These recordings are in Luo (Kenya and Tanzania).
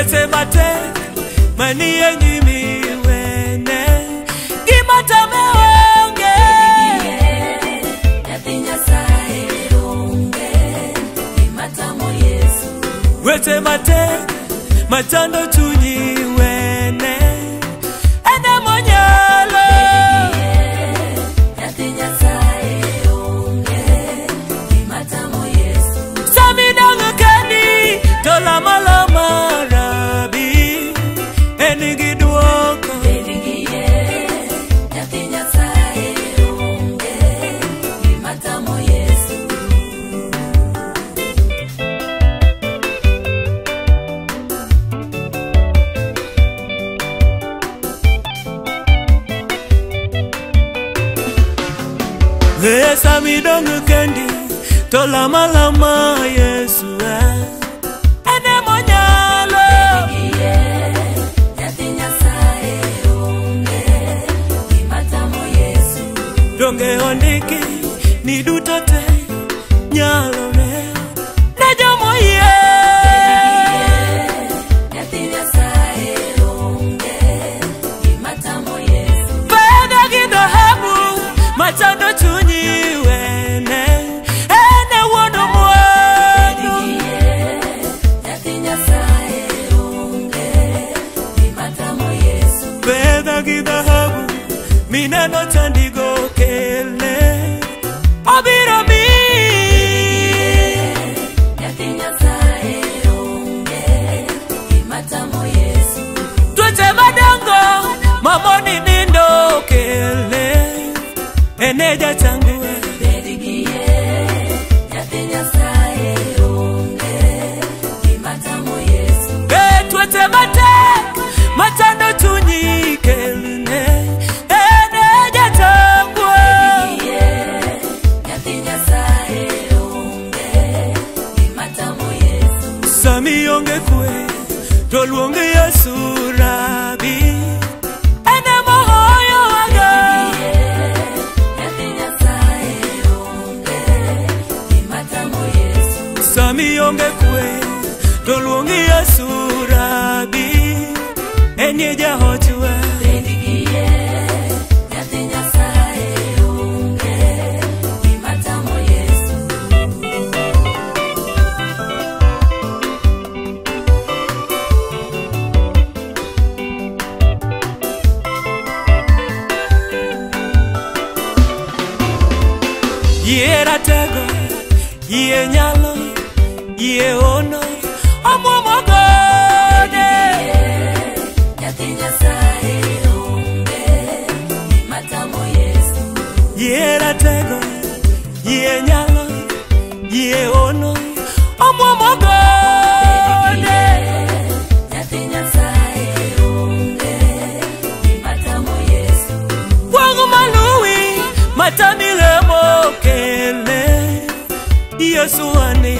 Wete mate manie nyimi wene gimata meonge Nyathi Nyasaye onge gimata mo Yesu. Wete mate machando chunyi wene ene monyalo Nyathi Nyasaye onge gimata mo Yesu. Sami danga kani tola malama rabi eni giduoko Nyathi Nyasaye onge gimata mo Yesu. Sami danga kani tola malama Yesu ene monyalo Nyathi Nyasaye onge gimata mo Yesu. donge ondiki ni duto te nyalore ne jomoyie Nyathi Nyasaye onge gimata mo Yesu. fedha gi dhahabu machando chunyi wene ene wuono mwandu Nyathi Nyasaye onge gimata mo Yesu. fedha gi dhahabu mineno chandigo kele obiro mi Nyathi Nyasaye onge gimata mo Yesu. tuoche madongo mamoni nindo kele ene jachangue Nyathi Nyasaye onge gimata mo Yesu. tuoche matek machando chunyi kelne ene jachangue Nyathi Nyasaye onge gimata mo Yesu. sami onge kwe to luonge Yesu rabi ene mohoyo waga Nyathi Nyasaye onge gimata mo Yesu. sami onge kwe to luonge Yesu rabi ene jahochwe Nyathi Nyasaye onge gimata mo Yesu. yie ratego yie nyalo yie ono omwomogone Nyathi Nyasaye onge gimata mo Yesu. yie ratego yie nyalo yie ono omwomogone Nyathi Nyasaye onge gimata mo Yesu. kwangu maluwi matamilemo kele Yesu ani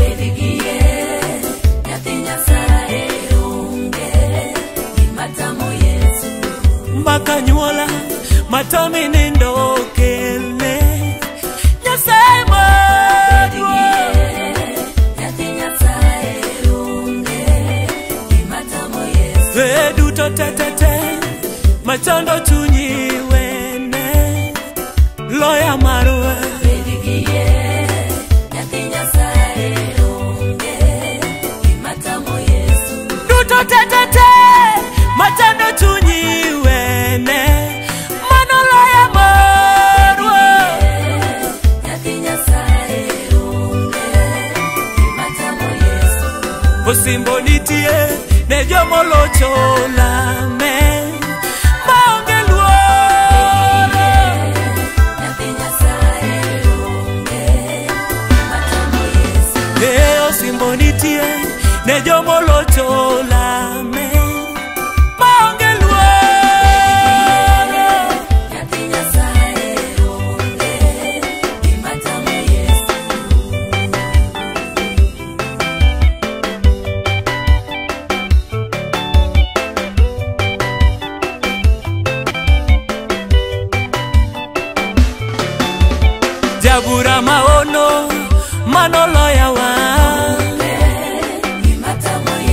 Nyathi Nyasaye onge gimata mo Yesu. mbaka nyuola matami nindo kele Nyasaye maduong' Nyathi Nyasaye onge gimata mo Yesu. duto tetete machando chunyi wene loya marwa Nyathi Nyasaye onge gimata mo Yesu. duto tetete machando chunyi wene mano loya marwa Nyathi Nyasaye onge gimata mo Yesu. osimbo nitie ne jomolocho lame maonge luoro Nyathi Nyasaye onge gimata mo Yesu. osimbo nitie ne jomolocho lame maonge luoro Nyathi Nyasaye onge gimata mo Yesu. Jabura maono manoloya wa Gimata mo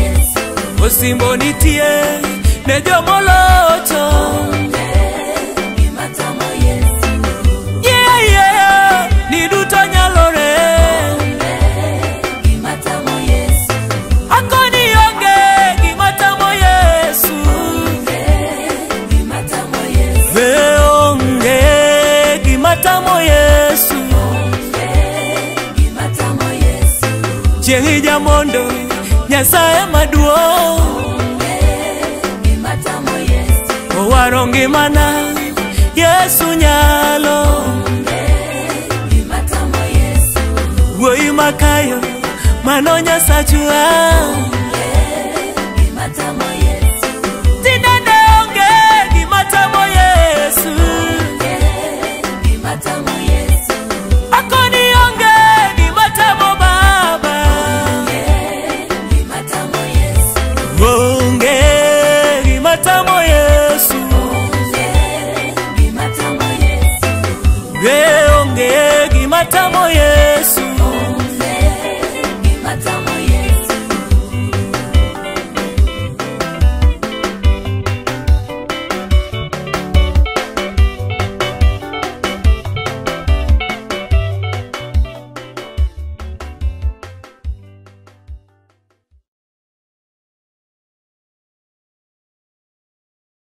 osimbo nitie ne jomolocho. Ni duto nyalore. Akoni onge gima tamo Yesu. Onge gima tamo Yesu. Chieng' jamondo Nyasaye maduong'. Owaro ngimana Yesu nyalo. Wuoyi makayo mano Nyasachwa.